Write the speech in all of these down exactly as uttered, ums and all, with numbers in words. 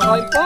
Kumakain pa.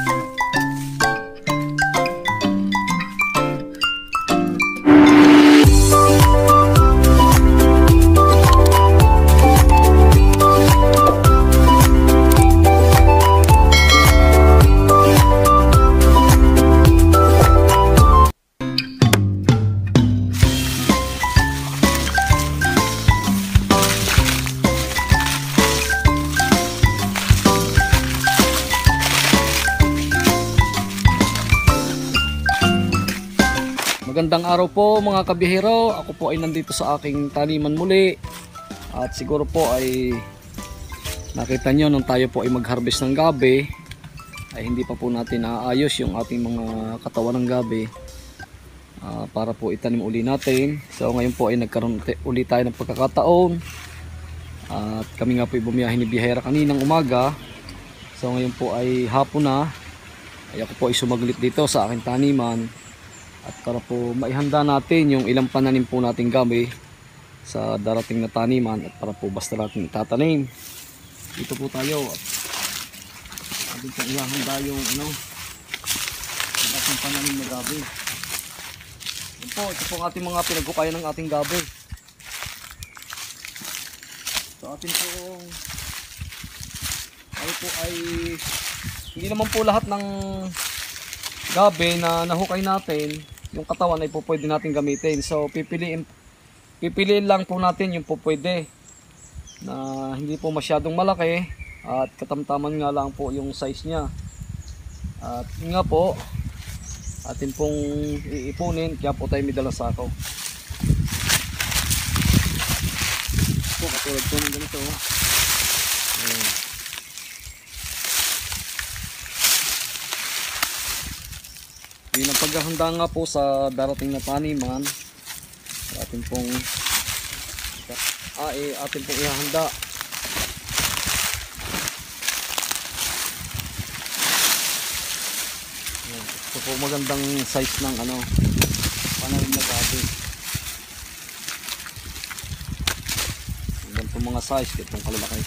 Magandang araw po mga kabihero. Ako po ay nandito sa aking taniman muli. At siguro po ay nakita nyo nung tayo po ay mag-harvest ng gabi ay hindi pa po natin naayos yung ating mga katawan ng gabi uh, para po itanim uli natin. So ngayon po ay nagkaroon uli tayo ng pagkakataon. At kami nga po ay bumiyahe ni biyahera kaninang umaga. So ngayon po ay hapon na. Ay ako po ay sumaglit dito sa aking taniman. At para po maihanda natin yung ilang pananim po nating gabi sa darating na taniman at para po basta natin itatanim. Dito po tayo at ating po ihahanda yung ano, yung ating pananim na gabi. Yan po, ito po ang ating mga pinagkukayan ng ating gabi. So atin po ay po ay hindi naman po lahat ng gabi na nahukay natin, yung katawan ay po pwede natin gamitin. So pipiliin, pipiliin lang po natin yung po pwede na hindi po masyadong malaki at katamtaman nga lang po yung size nya. At yun nga po, atin pong iipunin, kaya po tayo may dalang sako. So katulad po ng ganito. Ayan. Yun ang paghahanda nga po sa darating na taniman. Atin pong ah, eh, atin pong ihahanda. Ito po magandang size ng ano, pananim na gabi. Ganito mga size, itong kalalaki.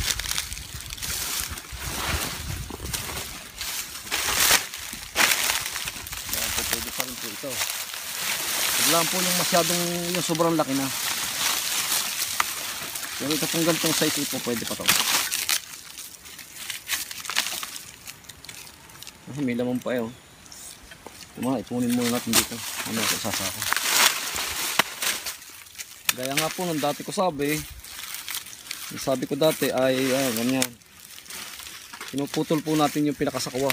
Ito. Wala po yung masyadong yung sobrang laki na. Pero ito pong ganitong size ito pwede pa to. Kasi may laman pa eh. Oh. Ito mga ipunin muna natin dito. Ano ito sasako. Gaya nga po nung dati ko sabi. Yung sabi ko dati ay ay ganyan. Pinuputol po natin yung pinakasakwa.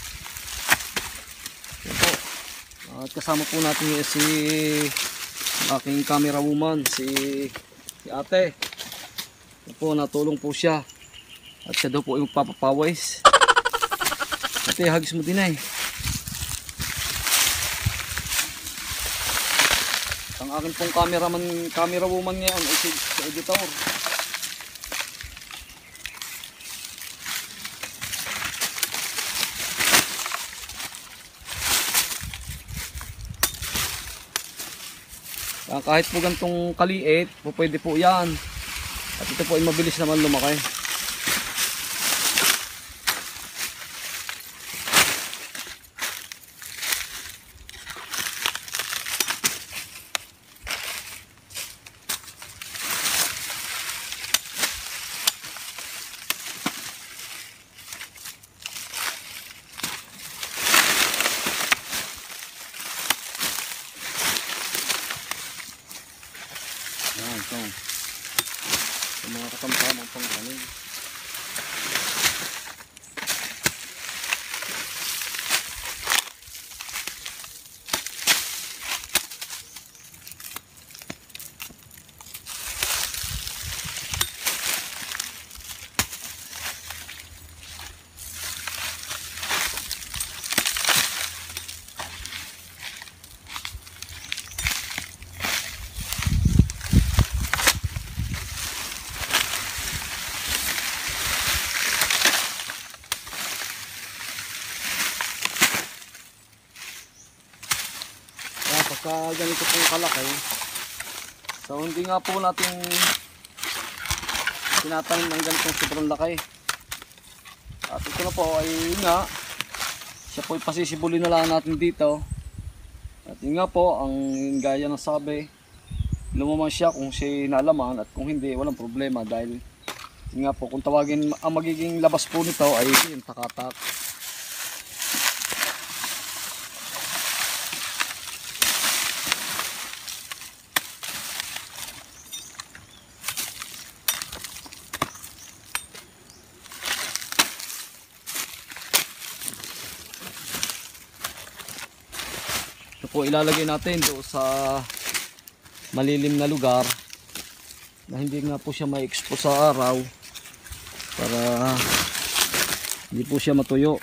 At kasama po natin yung si aking camera woman, si, si ate. Ito po, natulong po siya. At siya daw po yung magpapapawis. Ate, hagis mo din eh. Ang akin pong cameraman, camera woman ngayon ay si, si editor. Uh, kahit po gantong kaliit, po pwede po yan. At ito po ay mabilis naman lumaki. Yan, ito. Yung mga katamtamang pangkanin. Pagka ganito pong kalaki, so hindi nga po natin tinatanim ng ganitong sobrang laki. At ito na po ay nga Siya po ipasisibuli na lang natin dito. At yun nga po, ang gaya ng sabi, lumaman siya kung siya naalaman at kung hindi, walang problema dahil yun nga po, kung tawagin ang magiging labas po nito ay yung takatak. Ito po ilalagay natin doon sa malilim na lugar na hindi nga po siya ma-expose sa araw para hindi po siya matuyo.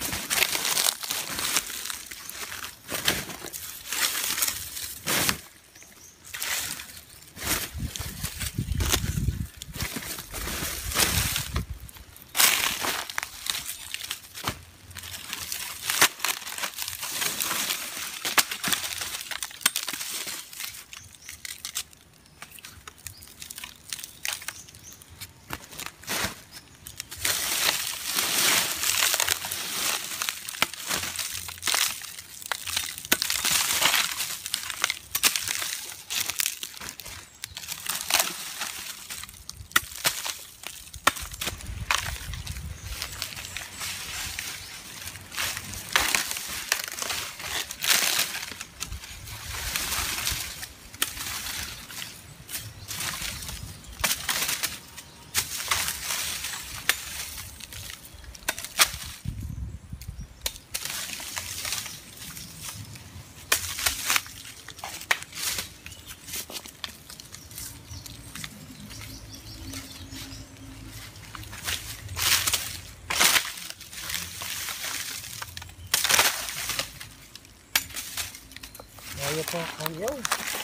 Ayaw pa, ayaw.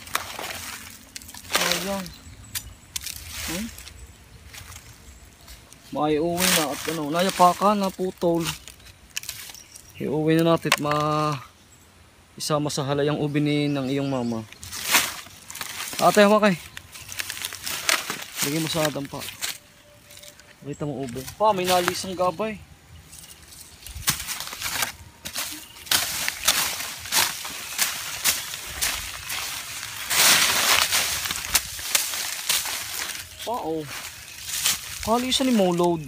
Ayaw. Hmm? Maiuwi na at ano, nayapakan na putol. Iuwi na natin at ma isama sa halayang ubi ni ng iyong mama. Ate, hawak kay. Lagay mo sa dampa. Kita mo ubi. Pa, may nalisang gabay. Oo. Kalisan ni Molod.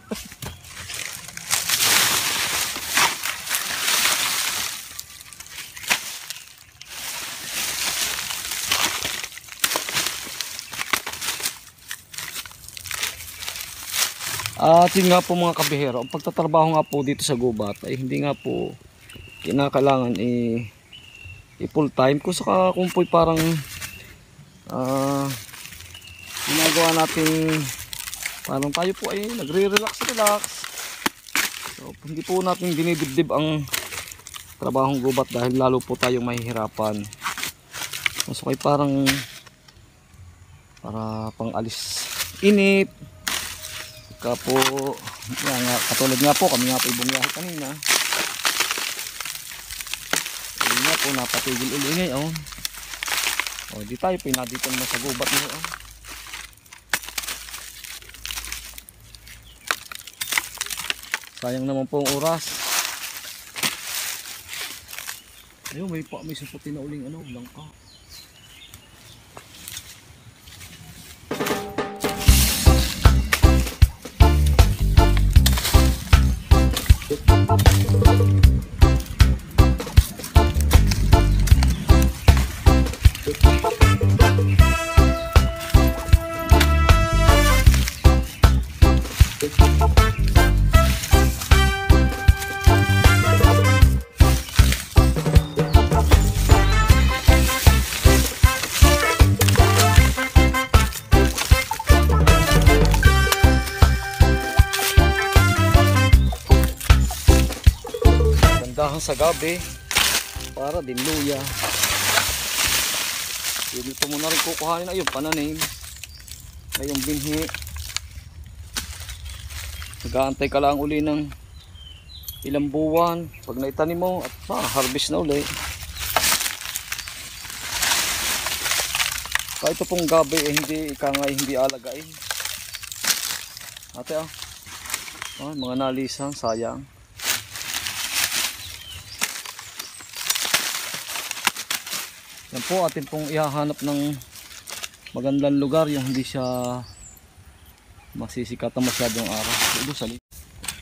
At yun nga po mga kabihero, ang pagtatrabaho nga po dito sa gubat ay hindi nga po kinakailangan i, i full time. Kung saka kung po'y parang ah uh, ginagawa natin parang tayo po ay nagre-relax relax. So hindi po natin dinidibdib ang trabahong gubat dahil lalo po tayong mahihirapan. So kay parang para pang alis init. Ka po yan nga, katulad nga po kami nga po bumiyahe kanina. Ayun nga po napatigil uli ngayon. O di tayo pinadito naman sa gubat ngayon. Sayang naman po ang oras. Ayun, may pa may saputi na uling ano, langka. Sa gabi para din luya. Dito mo na rin kukuhanin na yung pananim na yung binhi. Nag-aantay ka lang uli ng ilang buwan pag naitanim mo at ma-harvest na uli. Kahit ito pong gabi eh, hindi ikangay, hindi alagain. Ate ah, ah mga nalisan, sayang. Yan po atin pong ihahanap ng magandang lugar yung hindi siya masisikatan masyadong araw. Ito sa likod.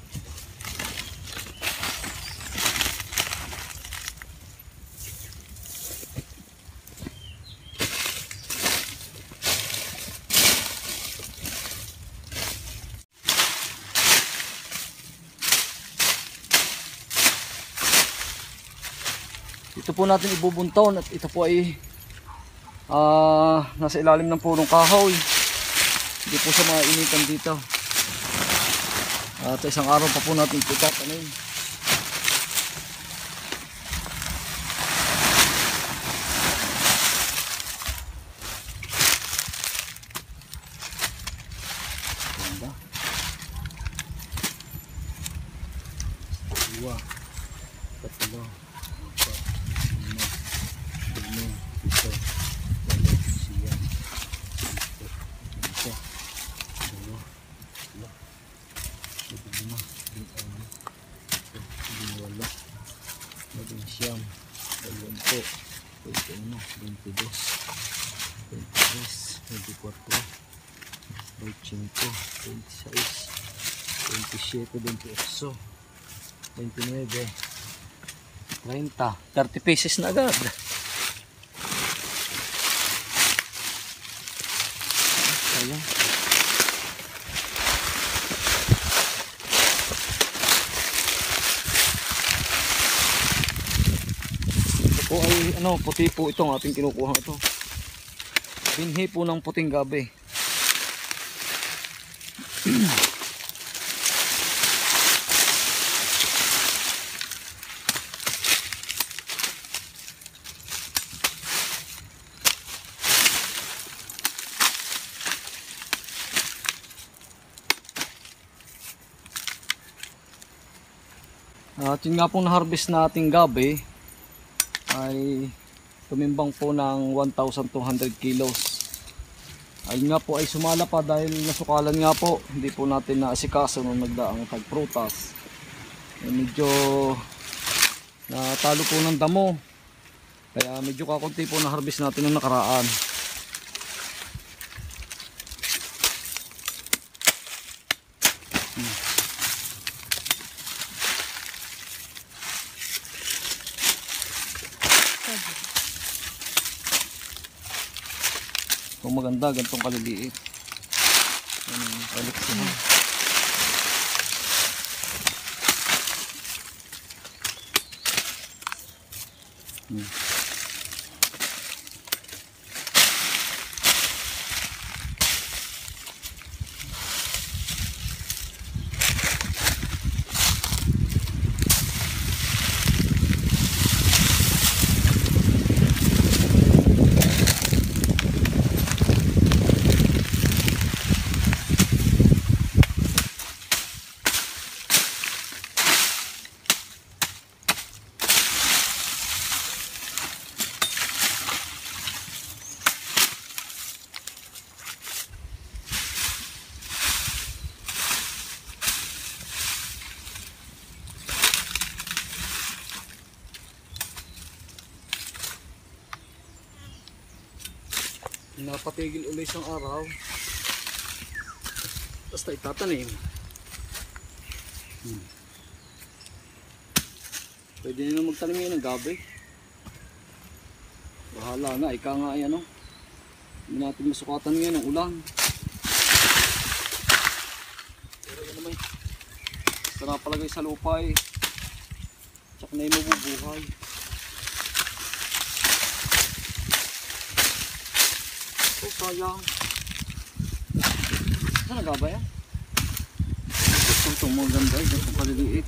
Ito po natin ibubuntaw at ito po ay uh, nasa ilalim ng punong kahoy. Hindi po sa mga initan dito. At isang araw pa po natin ito tatanim. Ganda. Dua. Tatlo. Siyam, dalawampu, dalawamput, dalawamput, dalawamput, dalawamput, dalawamput, dalawamput-six, dalawamput-siyete, dalawamput-otso, dalawamput-nueve, treinta, thirty pieces na agad. Sayang. O ay ano, puti po itong ating kinukuha ito. Binhi po ng puting gabi. At yun nga pong na-harvest na ating gabi ay tumimbang po ng one thousand two hundred kilos. Ayun nga po ay sumala pa dahil nasukalan nga po. Hindi po natin naasikaso nung nagdaang tagprutas. Eh, medyo natalo po ng damo. Kaya medyo kakunti po na harvest natin ng nakaraan. Hmm. Kung maganda, gantong kaliliit. Yan, balik siya. Hmm. Napatigil ulit isang araw. Basta itatanim. Hmm. Pwede nyo magtanim ngayon ng gabi. Bahala na, ika nga yan, no? Hindi natin masukatan ngayon ng ulan. Pero yan naman, basta napalagay sa lupa eh. Tsaka na yung mabubuhay. Oh, sayang. Saan nagaba yan? Gusto itong mga ganda eh, itong kaliliit.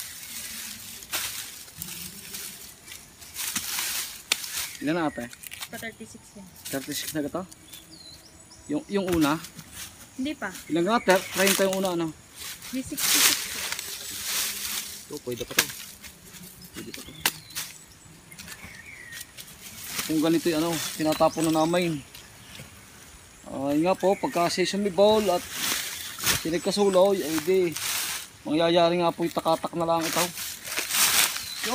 Ilan na ate? pa thirty-six yan. thirty-six na gata? Yung, yung una? Hindi pa. Ilang nga? thirty yung una ano? May sixty-six. So, pwede pa to. Pwede pa to. Kung ganito yung ano, tinatapon na namin. Uh, yun nga po, pagka sesame ball at pinagkasuloy, ay di, mangyayari nga po yung takatak na lang ito. Yo!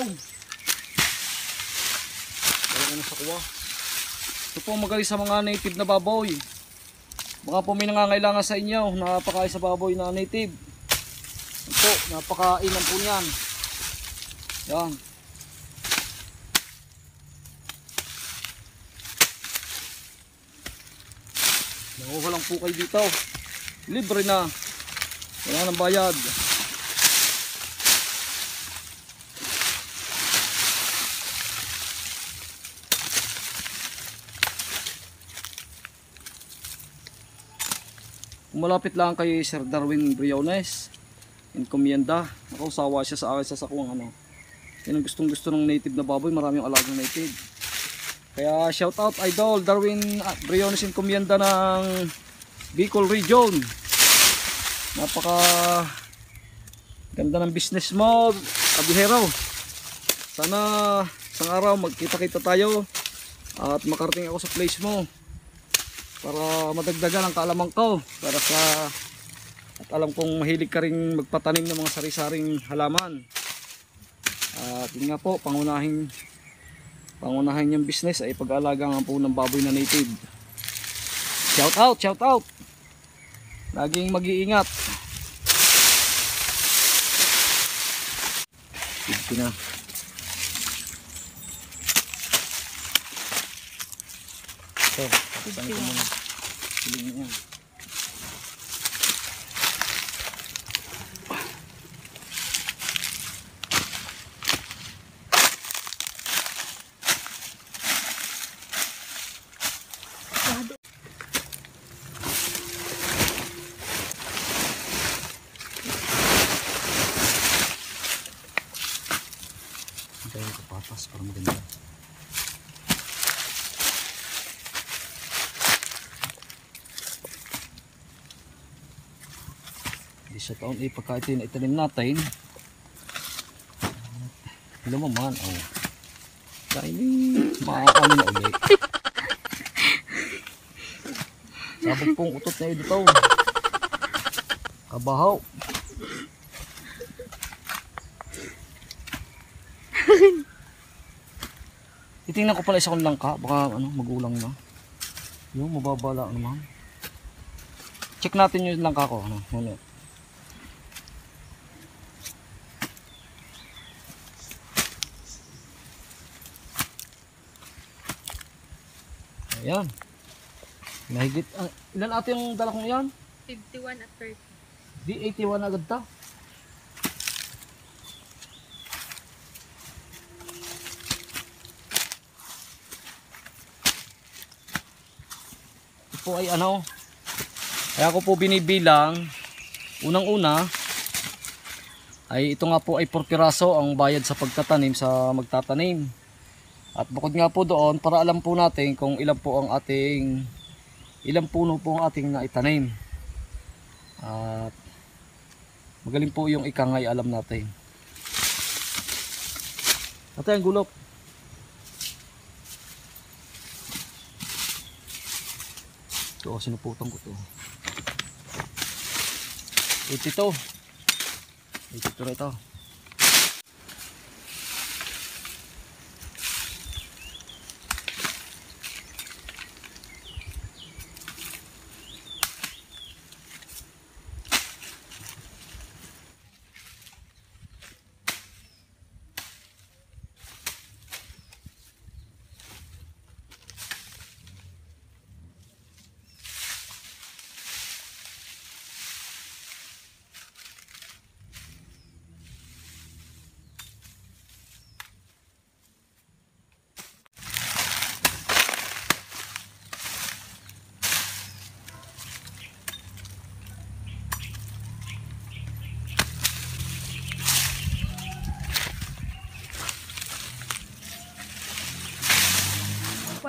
Dala ko na sa kuha. Ito po magaling sa mga native na baboy. Baka po may nangangailangan sa inyo, napakain sa baboy na native. Ito, napakain po niyan. Yan. Nanguha lang po kayo dito. Libre na. Wala nang bayad. Malapit lang kay Sir Darwin Briones. Encomienda. Nakausawa siya sa akin sa sakuang ano. Yan ang gustong gusto ng native na baboy. Maraming alagang native. Kaya shout out Idol Darwin Briones Encomienda ng Bicol Region. Napaka ganda ng business mo, kabihero. Sana isang araw magkita-kita tayo at makarating ako sa place mo para madagdagan ang kaalaman ko para sa at alam kong mahilig ka rin magpatanim ng mga sari-saring halaman. At yun nga po, pangunahin pangunahin yung business ay pag-aalaga nga po ng baboy na native. Shout out, shout out. Laging mag-iingat. Ito na. Ito, pakisan ko muna. Piling mo yan. Hintayin ko patas para maganda. Di sa taon eh, pagka ito yung itanim natin, lumaman, oh. Dahil makakami na ulit. Sabog pong utot na ito. Kabahaw. Titingnan ko pala isang langka, baka ano, magulang na. Yung mababala naman. Check natin yung langka ko, ano, ano. Ayan. Mahigit, uh, ilan ate yung dala kong yan? fifty-one at thirty. Di eighty-one agad ta. Ito po ay ano, kaya ko po binibilang, unang-una, ay ito nga po ay four piraso ang bayad sa pagtatanim sa magtatanim. At bukod nga po doon, para alam po natin kung ilan po ang ating, ilang puno po ang ating naitanim. At magaling po yung ikangay alam natin. Ate ang gulok. Ito, sinuputan ko to. eighty-two. eighty-two na ito.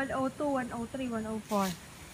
one oh two, one oh three, one oh four.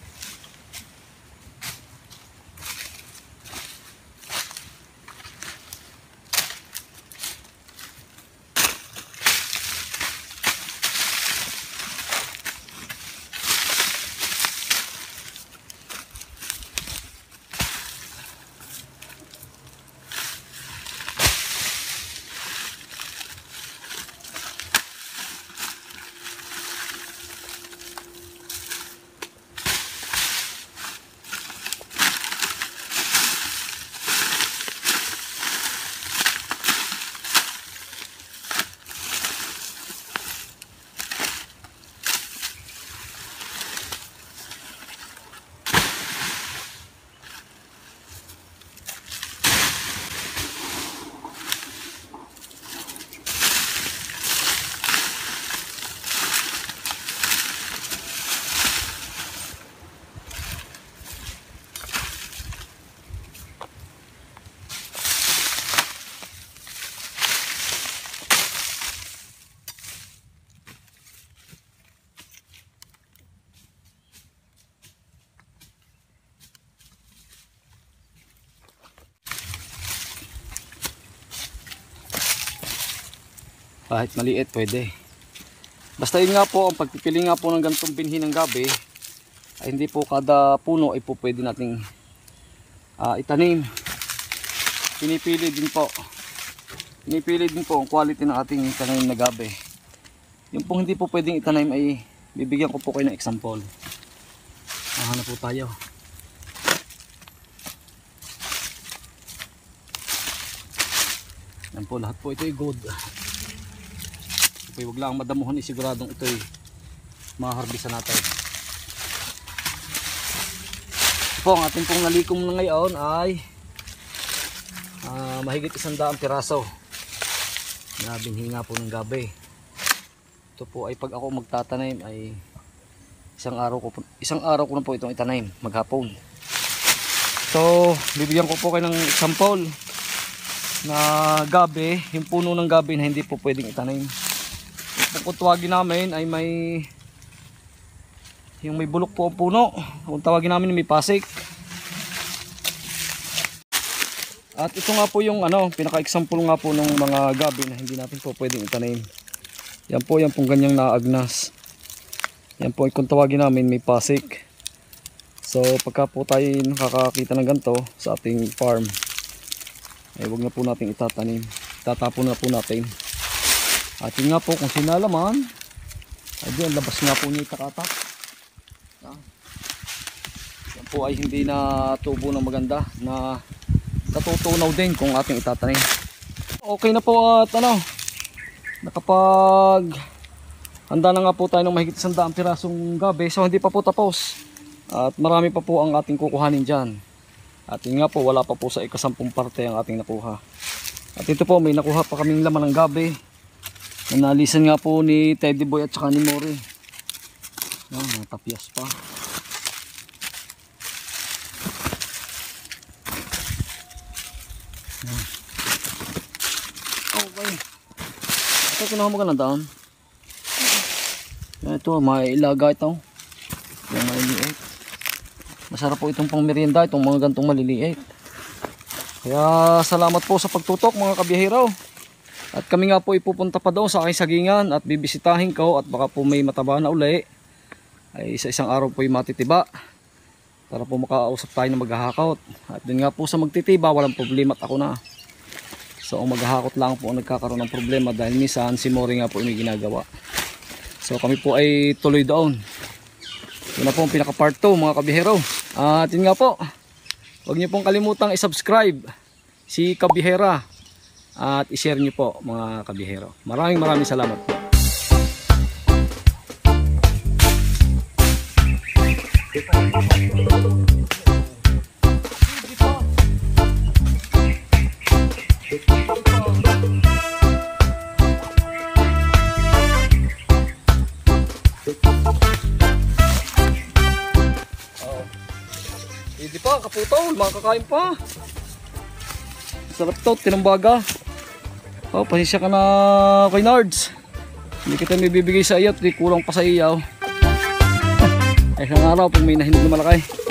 Kahit maliit pwede. Basta yun nga po, ang pagpipili nga po ng ganitong binhi ng gabi ay hindi po kada puno ay po pwede nating uh, itanim. Pinipili din po. Pinipili din po ang quality ng ating tanim na gabi. Yung pong hindi po pwedeng itanim ay bibigyan ko po kayo ng example. Mahanap po tayo. Yan po, lahat po ito ay good. Huwag lang madamuhan, isiguradong ito ay maharbisan natin. Ito po, ang ating pong nalikom na ngayon ay uh, mahigit isang daang piraso na binhi nga po ng gabi. Ito po ay pag ako magtatanim ay isang araw ko, isang araw ko na po itong itanim maghapon. So bibigyan ko po kayo ng example na gabi, yung puno ng gabi na hindi po pwedeng itanim. Kung tawagin namin ay may yung may bulok po ang puno, kung tawagin namin may pasik. At ito nga po yung ano, pinaka-example nga po ng mga gabi na hindi natin po pwedeng itanim. Yan po, yan pong ganyang naagnas. Yan po, kung tawagin namin may pasik. So pagka po tayo nakakakita ng ganito sa ating farm, ay huwag na po natin itatanim, tatapon na po natin. At yun nga po, kung sinalaman ay diyan, labas nga po niya itakatak. Yan po ay hindi na tubo ng maganda, na natutunaw din kung ating itatanim. Okay na po at ano, nakapag handa na nga po tayo ng mahigit isang daang pirasong gabi. So hindi pa po tapos at marami pa po ang ating kukuhanin dyan. At yun nga po, wala pa po sa ikasampung parte ang ating nakuha. At ito po, may nakuha pa kaming laman ng gabi. Nanalisan nga po ni Teddy Boy at saka ni Mori. Ah, natapyas pa. Ah. Okay. Ito, kinuha mo ka na doon. Ito, may ilaga ito. Yung maliliit. Masarap po itong pang merienda, itong mga gantong maliliit. Kaya salamat po sa pagtutok mga kabiyahero. At kami nga po ipupunta pa doon sa aking sagingan at bibisitahin ko at baka po may mataba na uli. Ay sa isang araw po yung matitiba. Para po makausap tayo na maghahakot. At dun nga po sa magtitiba, walang problema at ako na. So ang maghahakot lang po ang nagkakaroon ng problema dahil minsan si Mori nga po yung may ginagawa. So kami po ay tuloy doon. Yun na po ang pinaka part two mga kabihero. At yun nga po, huwag niyo pong kalimutang i-subscribe si Kabihera. At i-share niyo po mga kabihero. Maraming maraming salamat po. Hindi pa, kaputol, makakain pa. Sarap to, tinambaga. Oh, pasisya ka na kay Nards. Hindi kita may bibigay sa iyo at di kulang pa sa iyaw. Ay isang araw pag may nahinog na malaki.